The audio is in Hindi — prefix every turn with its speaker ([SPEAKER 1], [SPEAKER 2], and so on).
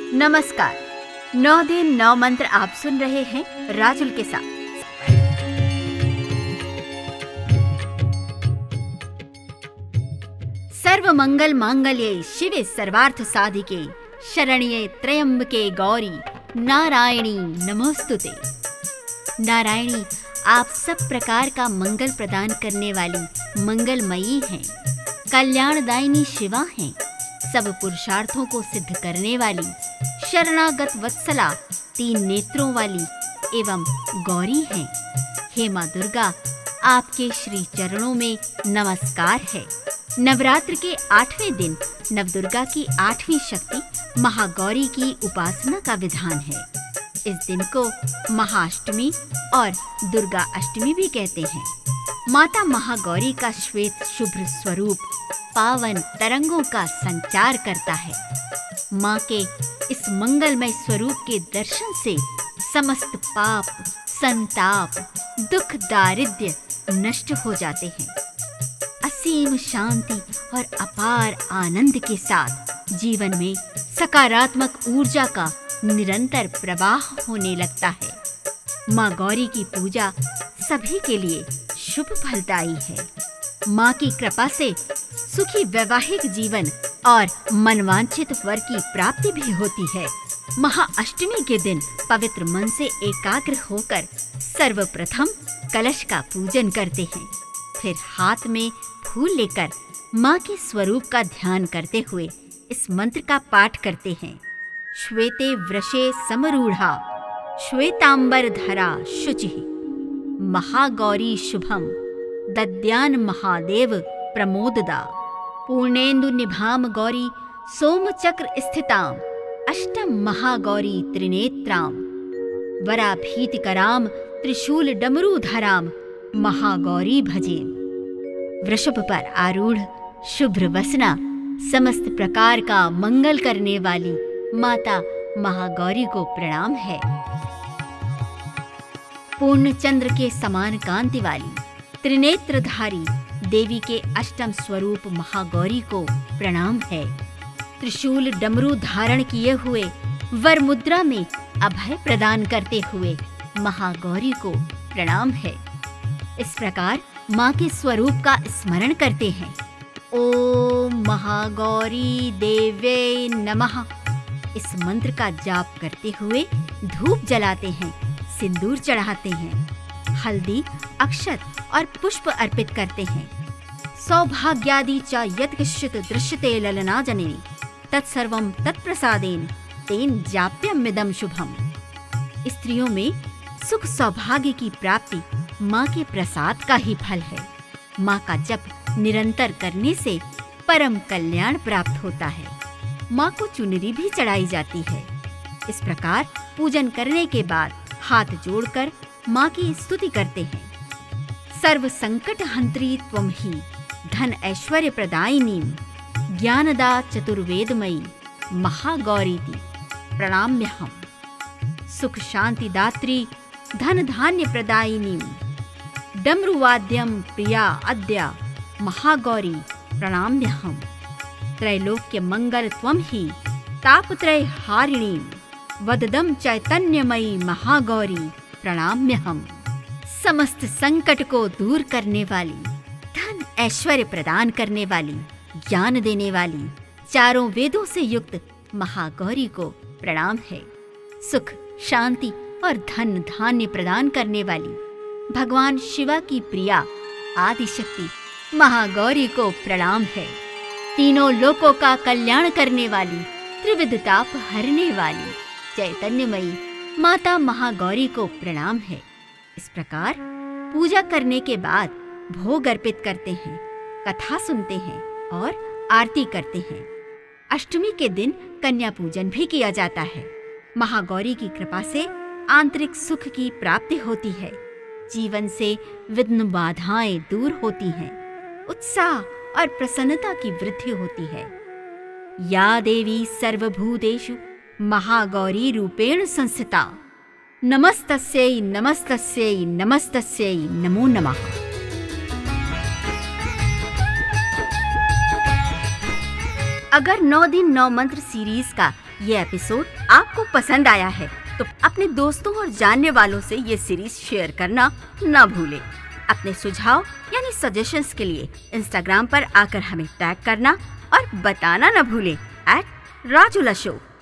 [SPEAKER 1] नमस्कार। 9 दिन 9 मंत्र आप सुन रहे हैं राजुल के साथ। सर्व मंगल मांगल्ये शिवे सर्वार्थ साधिके शरण्ये त्र्यंबके गौरी नारायणी नमोस्तुते। नारायणी आप सब प्रकार का मंगल प्रदान करने वाली मंगलमयी हैं, कल्याणदायिनी शिवा हैं, सब पुरुषार्थों को सिद्ध करने वाली शरणागत वत्सला 3 नेत्रों वाली एवं गौरी हैं। हे माँ दुर्गा, आपके श्री चरणों में नमस्कार है। नवरात्र के 8वें दिन नवदुर्गा की 8वीं शक्ति महागौरी की उपासना का विधान है। इस दिन को महाअष्टमी और दुर्गा अष्टमी भी कहते हैं। माता महागौरी का श्वेत शुभ्र स्वरूप पावन तरंगों का संचार करता है। माँ के इस मंगलमय स्वरूप के दर्शन से समस्त पाप, संताप, दुख, दारिद्र्य नष्ट हो जाते हैं। असीम शांति और अपार आनंद के साथ जीवन में सकारात्मक ऊर्जा का निरंतर प्रवाह होने लगता है। माँ गौरी की पूजा सभी के लिए शुभ फलदायी है। माँ की कृपा से सुखी वैवाहिक जीवन और मनवांछित वर की प्राप्ति भी होती है। महाअष्टमी के दिन पवित्र मन से एकाग्र होकर सर्वप्रथम कलश का पूजन करते हैं। फिर हाथ में फूल लेकर माँ के स्वरूप का ध्यान करते हुए इस मंत्र का पाठ करते हैं। श्वेते वृषे समरूढ़ा श्वेतांबर धरा शुचिः महागौरी शुभम दद्यान महादेव प्रमोददा पूर्णेन्दु निभाम गौरी सोमचक्र स्थिताम अष्टम महागौरी त्रिनेत्राम वराभीतिकराम त्रिशूल डमरूधराम महागौरी भजे। वृषभ पर आरूढ़ शुभ्र वसना समस्त प्रकार का मंगल करने वाली माता महागौरी को प्रणाम है। पूर्ण चंद्र के समान कांति वाली त्रिनेत्रधारी देवी के अष्टम स्वरूप महागौरी को प्रणाम है। त्रिशूल डमरू धारण किए हुए वर मुद्रा में अभय प्रदान करते हुए महागौरी को प्रणाम है। इस प्रकार माँ के स्वरूप का स्मरण करते हैं। ओम महागौरी देव्यै नमः इस मंत्र का जाप करते हुए धूप जलाते हैं, सिंदूर चढ़ाते हैं, हल्दी, अक्षत और पुष्प अर्पित करते हैं। सौभाग्यादि च यत्किंचित् दृश्यते ललना जननी तत्सर्वं तत्प्रसादेन तेन जाप्यमिदं शुभम। स्त्रियों में सुख सौभाग्य की प्राप्ति माँ के प्रसाद का ही फल है। माँ का जप निरंतर करने से परम कल्याण प्राप्त होता है। माँ को चुनरी भी चढ़ाई जाती है। इस प्रकार पूजन करने के बाद हाथ जोड़कर माँ की स्तुति करते हैं। सर्व संकट हंत्री त्वं ही धन ऐश्वर्य प्रदायिनी ज्ञानदा चतुर्वेदमयी महागौरीति प्रणाम्यहम्। सुख शांति दात्री धन धान्य प्रदायिनी डमरुवाद्यम प्रिया अद्या महागौरी प्रणाम्यहम्। त्रैलोक्य मंगल त्वं ही तापत्रय हारिणी वददम चैतन्यमयी महागौरी प्रणाम्यहम्। समस्त संकट को दूर करने वाली, धन ऐश्वर्य प्रदान करने वाली, ज्ञान देने वाली, चारों वेदों से युक्त महागौरी को प्रणाम है। सुख, शांति और धन धान्य प्रदान करने वाली भगवान शिवा की प्रिया आदिशक्ति महागौरी को प्रणाम है। तीनों लोकों का कल्याण करने वाली, त्रिविध ताप हरने वाली चैतन्यमयी माता महागौरी को प्रणाम है। इस प्रकार पूजा करने के बाद भोग अर्पित करते हैं, कथा सुनते हैं और आरती करते हैं। अष्टमी के दिन कन्या पूजन भी किया जाता है। महागौरी की कृपा से आंतरिक सुख की प्राप्ति होती है। जीवन से विघ्न बाधाएं दूर होती हैं। उत्साह और प्रसन्नता की वृद्धि होती है। या देवी सर्वभूतेषु महागौरी रूपेण संस्थिता नमस्तस्यै नमस्तस्यै नमस्तस्यै नमो नमः। अगर 9 दिन 9 मंत्र सीरीज का ये एपिसोड आपको पसंद आया है तो अपने दोस्तों और जानने वालों से ये सीरीज शेयर करना न भूलें। अपने सुझाव यानी सजेशंस के लिए इंस्टाग्राम पर आकर हमें टैग करना और बताना न भूलें @राजुला शो।